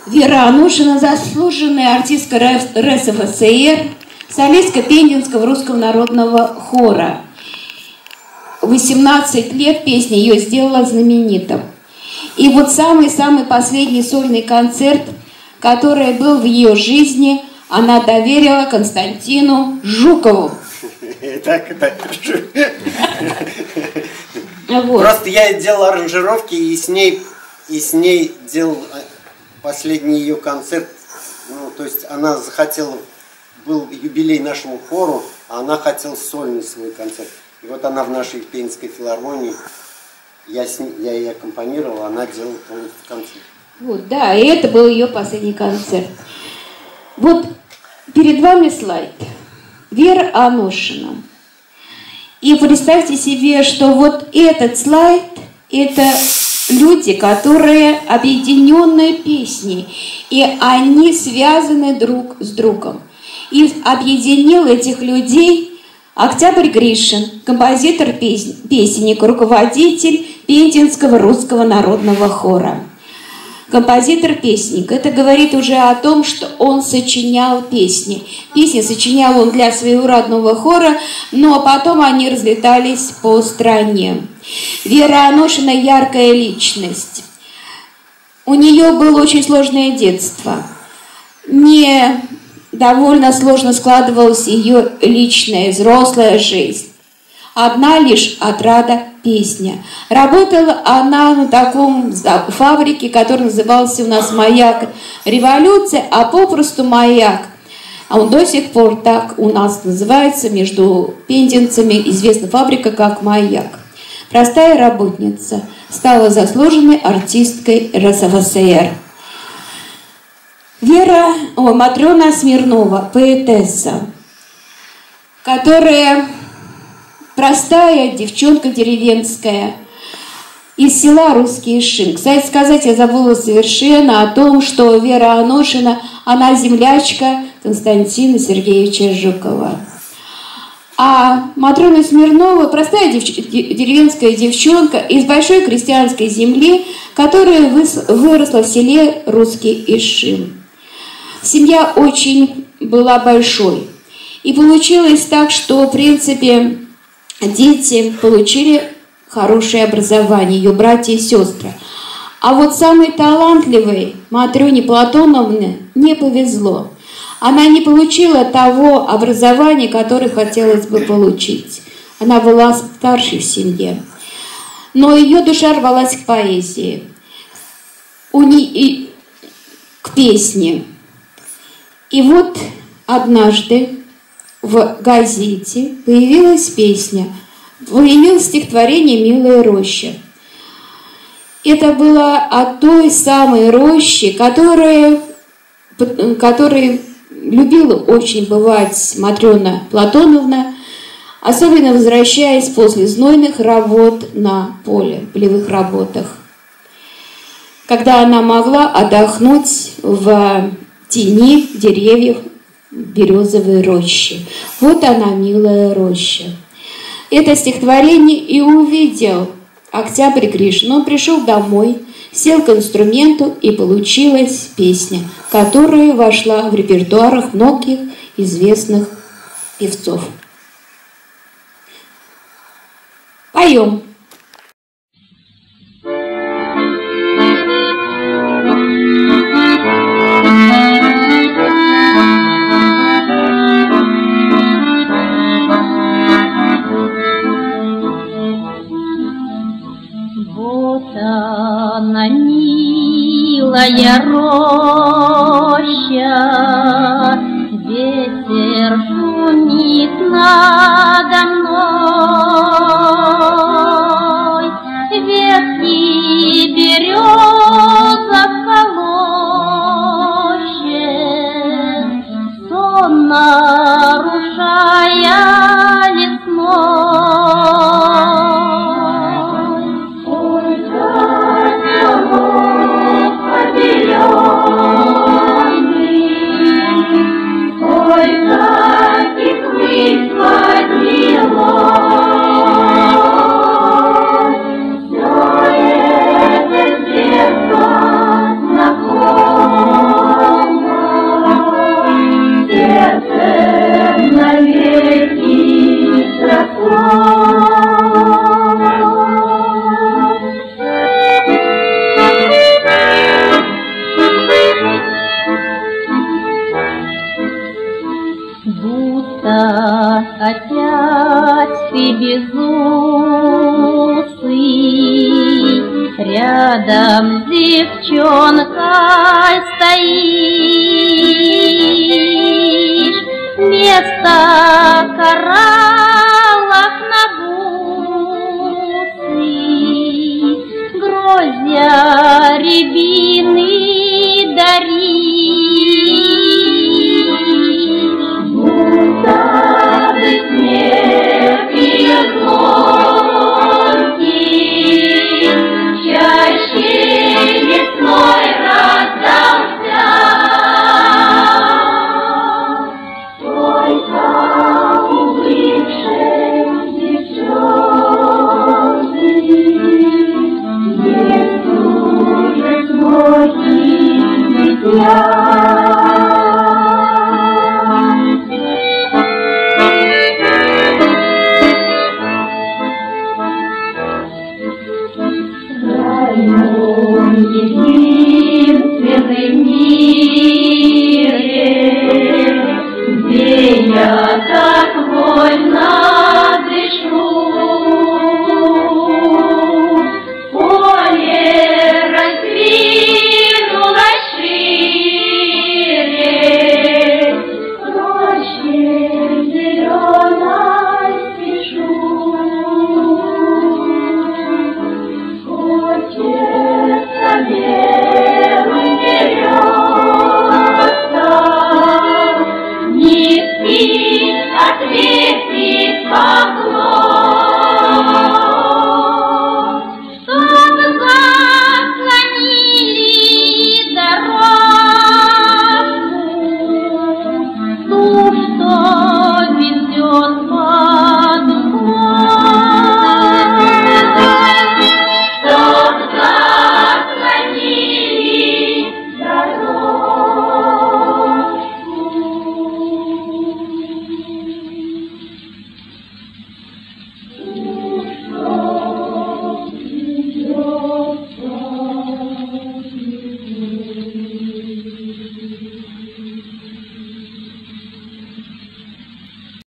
Вера Аношина – заслуженная артистка РСФСР, солистка Пензенского русского народного хора. 18 лет песня ее сделала знаменитым. И вот самый-самый последний сольный концерт, который был в ее жизни, она доверила Константину Жукову. Так. Вот. Просто я делал аранжировки и с ней делал последний ее концерт. Ну, то есть она захотела, был юбилей нашему хору, а она хотела сольный свой концерт. И вот она в нашей Пензенской филармонии, я ей аккомпанировал, она делала полностью концерт. Вот, да, и это был ее последний концерт. Вот перед вами слайд. Вера Аношина. И представьте себе, что вот этот слайд – это люди, которые объединенные песней, и они связаны друг с другом. И объединил этих людей Октябрь Гришин, композитор, песенник, руководитель Пензенского русского народного хора. Композитор-песенник. Это говорит уже о том, что он сочинял песни. Песни сочинял он для своего родного хора, но потом они разлетались по стране. Вера Аношина – яркая личность. У нее было очень сложное детство. Довольно сложно складывалась ее личная, взрослая жизнь. Одна лишь отрада – песня. Работала она на таком фабрике, который назывался у нас «Маяк Революция», а попросту «Маяк». А он до сих пор так у нас называется, между пензенцами известна фабрика как «Маяк». Простая работница, стала заслуженной артисткой РСФСР. Матрена Смирнова, поэтесса, которая простая девчонка деревенская из села Русский Шин. Кстати сказать, я забыла совершенно о том, что Вера Аношина, она землячка Константина Сергеевича Жукова. А Матрена Смирнова – простая деревенская девчонка из большой крестьянской земли, которая выросла в селе Русский Ишим. Семья очень была большой. И получилось так, что, в принципе, дети получили хорошее образование, ее братья и сестры. А вот самой талантливой Матрене Платоновне не повезло. Она не получила того образования, которое хотелось бы получить. Она была старшей в семье. Но ее душа рвалась к поэзии, к песне. И вот однажды в газете появилась песня, появилось стихотворение «Милая роща». Это было о той самой роще, которой любила очень бывать Матрена Платоновна, особенно возвращаясь после знойных работ на поле, полевых работах, когда она могла отдохнуть в тени деревьев березовой рощи. Вот она, милая роща. Это стихотворение и увидел Октябрь Гришин. Он пришел домой, сел к инструменту, и получилась песня, которая вошла в репертуарах многих известных певцов. Поем. Она милая роща, ветер шумит надо мной, ветки береза колощет, сон нарушая лесной. рядом с девчонкой стоишь, вместо кораллов на бусы гроздья рябины даришь. Бусады снежные звонкие, чаще весной раздался. Только у бывшей девчонки есть уже свой дитя.